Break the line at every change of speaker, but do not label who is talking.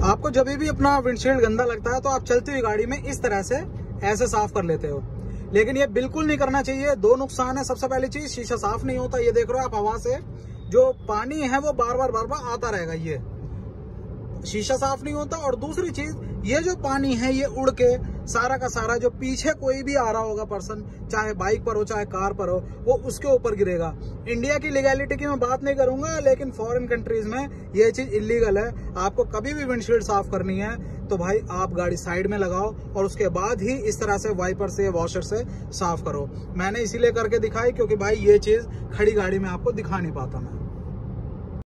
आपको जब भी अपना विंडशील्ड गंदा लगता है तो आप चलती हुई गाड़ी में इस तरह से ऐसे साफ कर लेते हो, लेकिन ये बिल्कुल नहीं करना चाहिए। दो नुकसान है। सबसे पहली चीज, शीशा साफ नहीं होता। ये देख रहे हो आप, हवा से जो पानी है वो बार बार आता रहेगा, ये शीशा साफ नहीं होता। और दूसरी चीज, ये जो पानी है ये उड़ के सारा का सारा जो पीछे कोई भी आ रहा होगा पर्सन, चाहे बाइक पर हो चाहे कार पर हो, वो उसके ऊपर गिरेगा। इंडिया की लीगैलिटी की मैं बात नहीं करूंगा, लेकिन फॉरेन कंट्रीज में ये चीज इलीगल है। आपको कभी भी विंडशील्ड साफ करनी है तो भाई आप गाड़ी साइड में लगाओ और उसके बाद ही इस तरह से वाइपर से, वॉशर से साफ करो। मैंने इसीलिए करके दिखाई क्योंकि भाई ये चीज खड़ी गाड़ी में आपको दिखा नहीं पाता मैं।